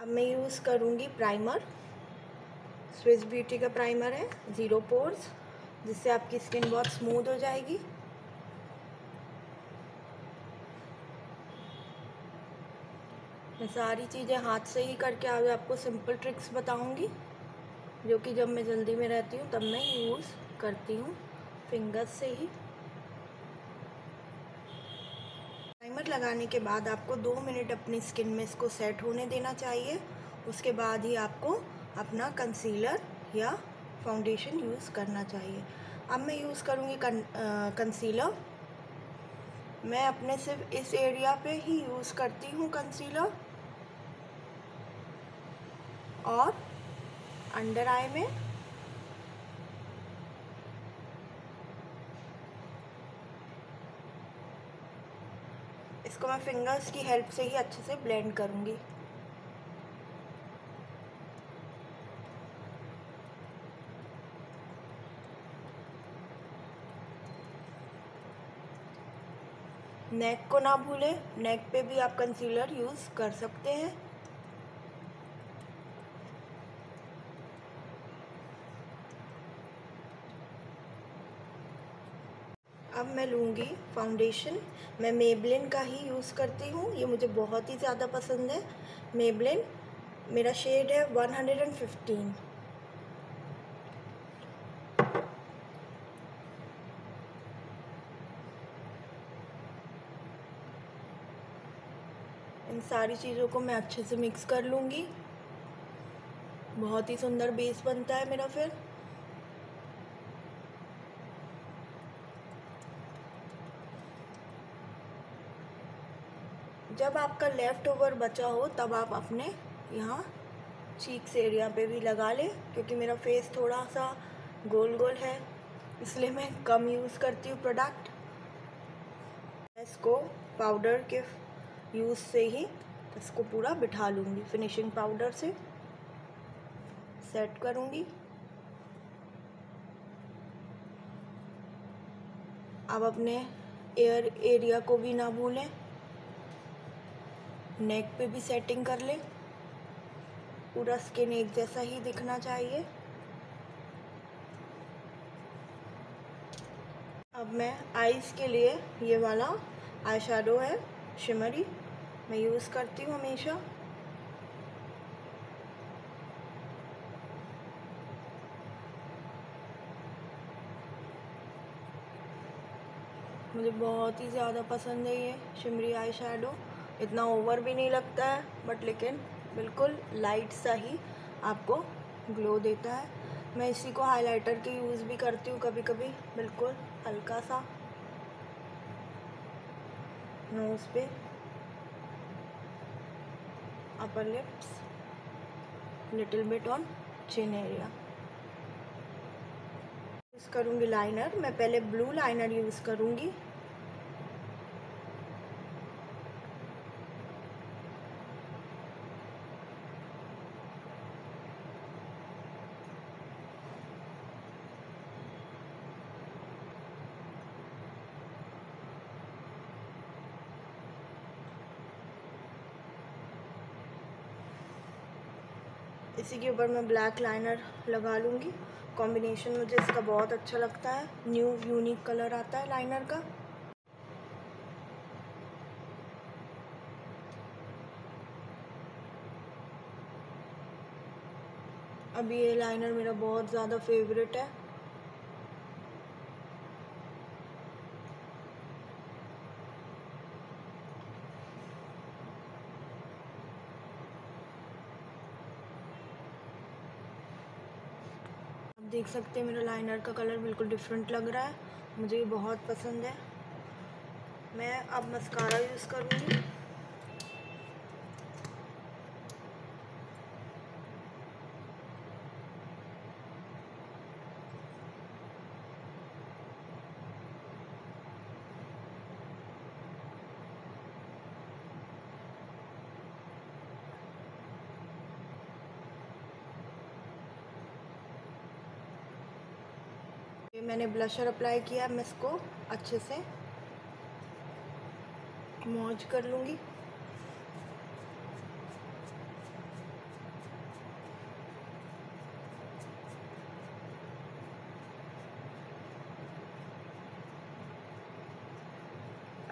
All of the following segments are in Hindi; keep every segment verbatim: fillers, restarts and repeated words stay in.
अब मैं यूज़ करूँगी प्राइमर। स्विस ब्यूटी का प्राइमर है ज़ीरो पोर्स, जिससे आपकी स्किन बहुत स्मूथ हो जाएगी। मैं सारी चीज़ें हाथ से ही करके आज आपको सिंपल ट्रिक्स बताऊंगी, जो कि जब मैं जल्दी में रहती हूँ तब मैं यूज़ करती हूँ फिंगर्स से ही। प्राइमर लगाने के बाद आपको दो मिनट अपनी स्किन में इसको सेट होने देना चाहिए। उसके बाद ही आपको अपना कंसीलर या फाउंडेशन यूज़ करना चाहिए। अब मैं यूज़ करूँगी कंसीलर। मैं अपने सिर्फ इस एरिया पे ही यूज़ करती हूँ कंसीलर, और अंडर आई में इसको मैं फिंगर्स की हेल्प से ही अच्छे से ब्लेंड करूँगी। नेक को ना भूलें, नेक पे भी आप कंसीलर यूज़ कर सकते हैं। अब मैं लूँगी फाउंडेशन। मैं मेबलिन का ही यूज़ करती हूँ, ये मुझे बहुत ही ज़्यादा पसंद है। मेबलिन, मेरा शेड है वन हंड्रेड फिफ्टीन। इन सारी चीज़ों को मैं अच्छे से मिक्स कर लूँगी। बहुत ही सुंदर बेस बनता है मेरा फिर। जब आपका लेफ़्ट ओवर बचा हो तब आप अपने यहाँ चीक्स एरिया पे भी लगा लें, क्योंकि मेरा फेस थोड़ा सा गोल गोल है, इसलिए मैं कम यूज़ करती हूँ प्रोडक्ट। इसको पाउडर के यूज़ से ही इसको पूरा बिठा लूँगी। फिनिशिंग पाउडर से सेट करूँगी। अब अपने एयर एरिया को भी ना भूलें, नेक पे भी सेटिंग कर लें। पूरा स्किन एक जैसा ही दिखना चाहिए। अब मैं आईज़ के लिए ये वाला आई शैडो है शिमरी, मैं यूज़ करती हूँ हमेशा। मुझे बहुत ही ज़्यादा पसंद है ये शिमरी आई शैडो। इतना ओवर भी नहीं लगता है, बट लेकिन बिल्कुल लाइट सा ही आपको ग्लो देता है। मैं इसी को हाइलाइटर के यूज़ भी करती हूँ कभी कभी, बिल्कुल हल्का सा नोज़ पे, upper lips, little bit on chin area. Use करूँगी लाइनर। मैं पहले ब्लू लाइनर यूज़ करूँगी। इसी के ऊपर मैं ब्लैक लाइनर लगा लूँगी। कॉम्बिनेशन मुझे इसका बहुत अच्छा लगता है, न्यू यूनिक कलर आता है लाइनर का। अभी ये लाइनर मेरा बहुत ज़्यादा फेवरेट है। आप देख सकते हैं मेरा लाइनर का कलर बिल्कुल डिफरेंट लग रहा है, मुझे ये बहुत पसंद है। मैं अब मस्कारा यूज़ करूँगी। मैंने ब्लशर अप्लाई किया, मैं इसको अच्छे से मौज कर लूँगी।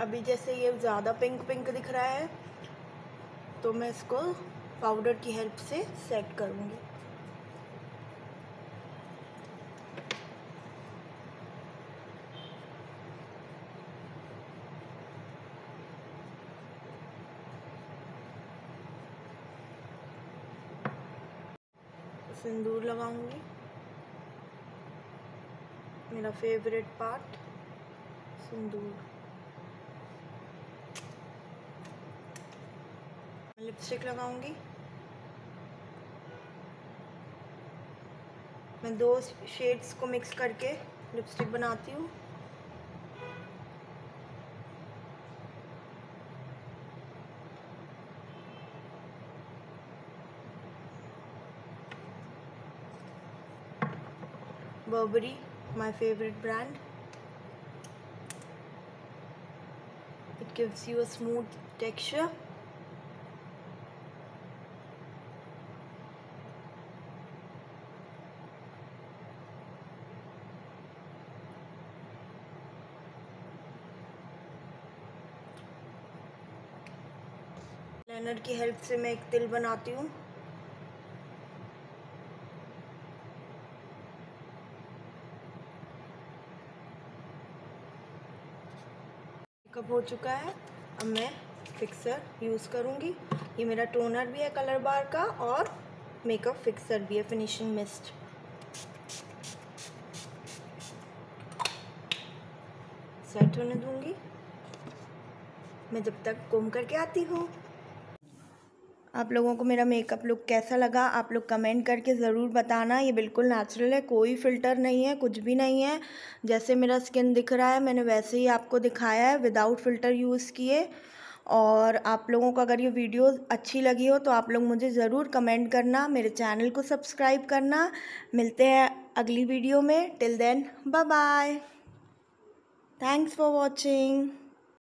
अभी जैसे ये ज़्यादा पिंक पिंक दिख रहा है तो मैं इसको पाउडर की हेल्प से सेट करूँगी। सिंदूर लगाऊंगी, मेरा फेवरेट पार्ट सिंदूर। लिपस्टिक लगाऊंगी, मैं दो शेड्स को मिक्स करके लिपस्टिक बनाती हूँ। Burberry, my favorite brand. It gives you a smooth texture. Liner की हेल्प से मैं एक तिल बनाती हूँ। मेकअप हो चुका है, अब मैं फिक्सर यूज़ करूँगी। ये मेरा टोनर भी है कलर बार का और मेकअप फिक्सर भी है फिनिशिंग मिस्ट। सेट होने दूँगी मैं जब तक कोम करके आती हूँ। आप लोगों को मेरा मेकअप लुक कैसा लगा आप लोग कमेंट करके ज़रूर बताना। ये बिल्कुल नेचुरल है, कोई फ़िल्टर नहीं है, कुछ भी नहीं है। जैसे मेरा स्किन दिख रहा है मैंने वैसे ही आपको दिखाया है विदाउट फ़िल्टर यूज़ किए। और आप लोगों को अगर ये वीडियो अच्छी लगी हो तो आप लोग मुझे ज़रूर कमेंट करना, मेरे चैनल को सब्सक्राइब करना। मिलते हैं अगली वीडियो में। Till then bye bye, thanks for watching.